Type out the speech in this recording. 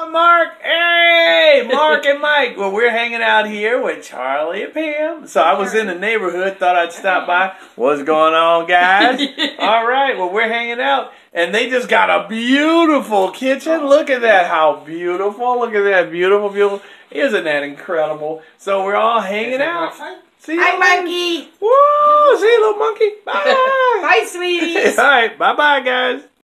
Mark, hey, Mark and Mike. Well, we're hanging out here with Charlie and Pam. So I was in the neighborhood, thought I'd stop by. What's going on, guys? All right, well, we're hanging out. And they just got a beautiful kitchen. Look at that, how beautiful. Look at that, beautiful, beautiful. Isn't that incredible? So we're all hanging out. See you. Hi, monkey. Whoa, see you, little monkey. Bye. Bye, sweeties. All right, bye-bye, guys.